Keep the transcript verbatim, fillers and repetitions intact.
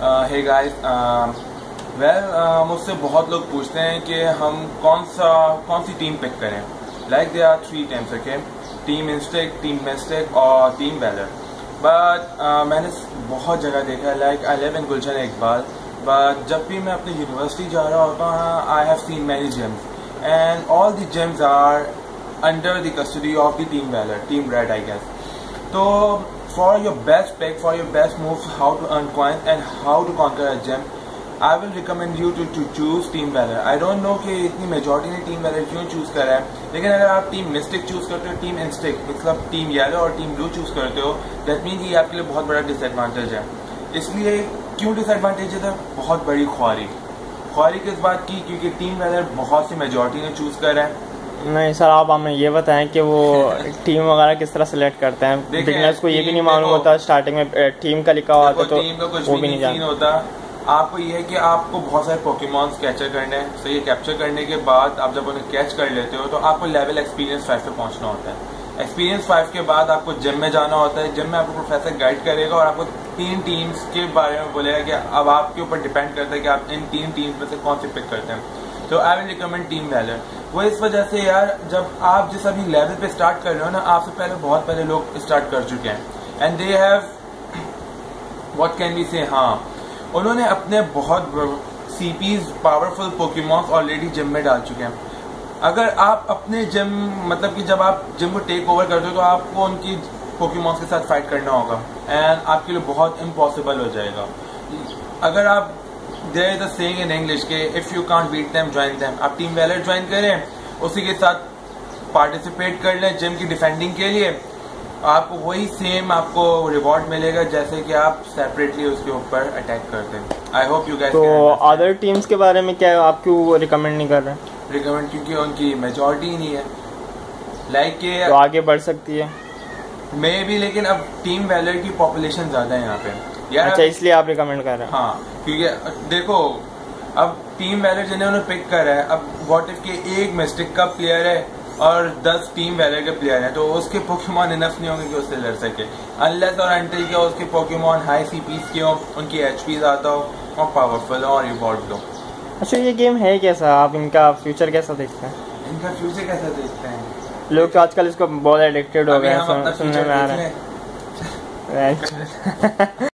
Hey guys, well मुझसे बहुत लोग पूछते हैं कि हम कौन सा कौन सी टीम पिक करें। Like they are three teams, okay, team Instinct, team Mystic और टीम वैलर। बट मैंने बहुत जगह देखा है, like I live in Gulshan Iqbal, but जब भी मैं अपनी यूनिवर्सिटी जा रहा होता हूँ, I have seen many gyms and all the gyms are under the custody of the team Valor, team red I guess. तो for your best pick, for your best moves, how to earn coins and how to conquer a gem, I will recommend you to, to choose Team Valor. I don't know कि इतनी majority ने Team Valor क्यों choose करा है, लेकिन अगर आप team mistake choose करते हो, टीम इंस्टिक मतलब टीम येलो और टीम ब्लू चूज करते हो, दैट मीन ये आपके लिए बहुत बड़ा डिसएडवांटेज है। इसलिए क्यों डिसएडवांटेज है? बहुत बड़ी ख्वारी ख्वारी किस बात की? क्योंकि टीम वैलर बहुत सी मेजॉरिटी ने चूज करा है। नहीं सर, आप हमें ये बताएं कि वो टीम वगैरह किस तरह सेलेक्ट करते हैं। बिगनर्स को ये भी नहीं मालूम होता, स्टार्टिंग में टीम का लिखा हुआ होता तो टीम का कुछ वो भी भी नहीं जानता होता। आपको ये है कि आपको बहुत सारे पोकेमॉन्स कैप्चर करने हैं। सो ये कैप्चर करने के बाद आप जब उन्हें कैच कर लेते हो तो आपको लेवल एक्सपीरियंस फाइव पे पहुंचना होता है। एक्सपीरियंस फाइव के बाद आपको जिम में जाना होता है। जिम में आपको प्रोफेसर गाइड करेगा और आपको तीन टीम्स के बारे में बोलेगा कि अब आपके ऊपर डिपेंड करता है कि आप इन तीन टीम्स में से कौन सी पिक करते हैं। तो I will recommend team Valor. वो इस वजह से यार, जब आप जिस अभी लेवल पे स्टार्ट कर रहे हो ना, आपसे पहले बहुत पहले लोग स्टार्ट कर चुके हैं and they have what can we say, हाँ उन्होंने अपने बहुत CPs powerful Pokemons already gym में डाल चुके हैं। अगर आप अपने जिम मतलब कि जब आप जिम को टेक ओवर करते हो तो आपको उनकी पोकेमॉन्स के साथ फाइट करना होगा एंड आपके लिए बहुत इम्पॉसिबल हो जाएगा। अगर आप There is a saying in English कि if you can't beat them, join them। आप टीम वैलर ज्वाइन करें, उसी के साथ पार्टिसिपेट कर लें जिम की डिफेंडिंग के लिए, आपको वही सेम आपको रिवॉर्ड मिलेगा जैसे कि आप सेपरेटली उसके ऊपर अटैक करते हैं। I hope you guys. तो अदर टीम्स के बारे में क्या आप क्यों रिकमेंड नहीं कर रहे? रिकमेंड क्योंकि उनकी मेजॉरिटी नहीं है, लाइक के तो आगे बढ़ सकती है मे भी, लेकिन अब टीम वैलर की पॉपुलेशन ज्यादा है यहाँ पे यार। अच्छा, इसलिए आप रिकमेंड कर रहे हैं? हाँ, क्योंकि देखो अब टीम वैलर जिन्हें उन्होंने पिक करा है, अब व्हाट इफ के एक मिस्टिक का प्लेयर है और दस टीम वैलर के प्लेयर हैं, तो उसके पोकेमॉन इनफ नहीं होंगे कि उससे लड़ सके, अनलेस और अनटिल के उसके पोकेमॉन हाई सीपीस के हो, उनकी एचपी ज़्यादा हो और पावरफुल हो और रिवॉर्ड हो। अच्छा, ये गेम है कैसा? आप इनका फ्यूचर कैसा देखते हैं? इनका फ्यूचर कैसा देखते हैं? लोग तो आजकल इसको बहुत एडिक्टेड हो गए हैं, सुनने में आ रहा है।